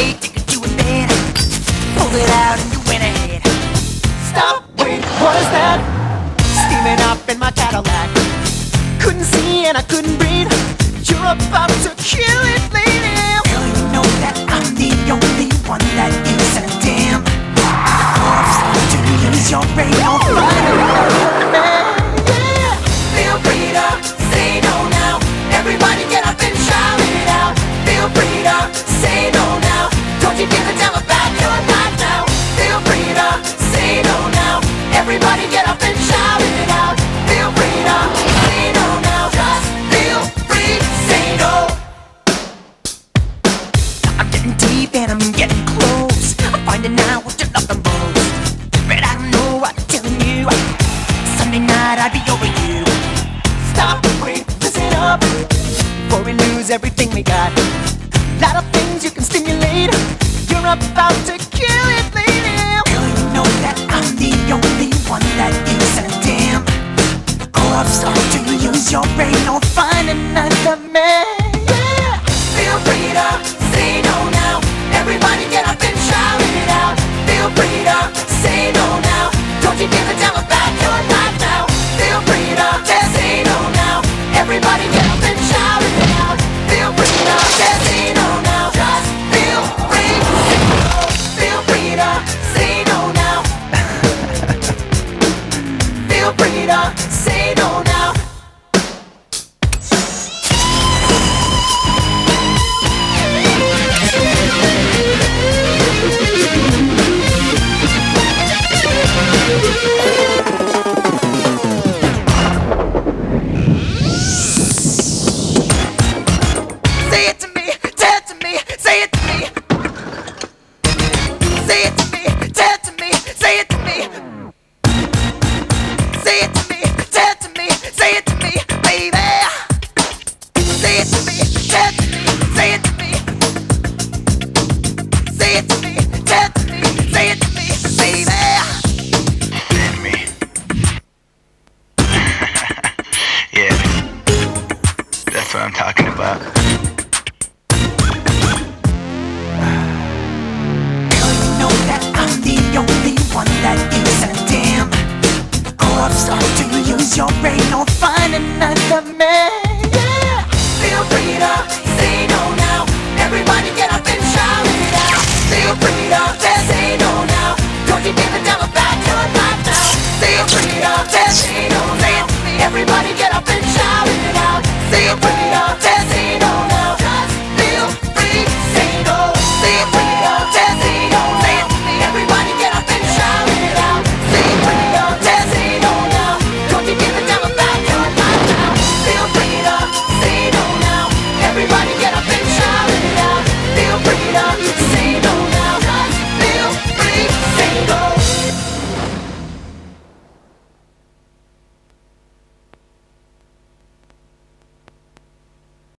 way, take it to a bed. Pull it out and you went ahead. Stop, wait, what is that? Steaming up in my Cadillac. Couldn't see and I couldn't breathe. You're about to kill it, lady. Girl, you know that I'm the only one that gives a damn. To use your brain, you'll find it. Feel free to say no now. Everybody get up and shout it out. Feel free to say no now. Don't you give a damn about your life now. Feel free to say no now. Everybody get up and shout it out. Feel free to say no now. Just feel free to say no. I'm getting deep and I'm getting close. I'm finding out what you love the most. But I don't know what I'm telling you. Sunday night I'd be over you. Stop, wait, listen up. Before we lose everything we got. Lot of things you can stimulate. You're about to kill it, lady. Girl, you know that I'm the only one that gives a damn. Go upstart to use your brain or find another man. Yeah. Feel free to say no now. Everybody get up and shout it out. Feel free to say no now. Don't you give a damn about your life now. Feel free to just say no now. Everybody get up and shout it out. Feel free to just say no now. Just feel free to say no. Feel free to say no now. Feel free to say no now. Say it to me, tell it to me, say it to me. Say it to me, tell it to me, say it to me. Say it to me, tell it to me, say it to me, baby. Say it to me, tell it to me, say it to me. Say it to me, tell it to me, say it to me, baby. And me. Yeah, that's what I'm talking about. I'm the only one that gives a damn. Go upstart to use your brain or find another man. Yeah. Feel free to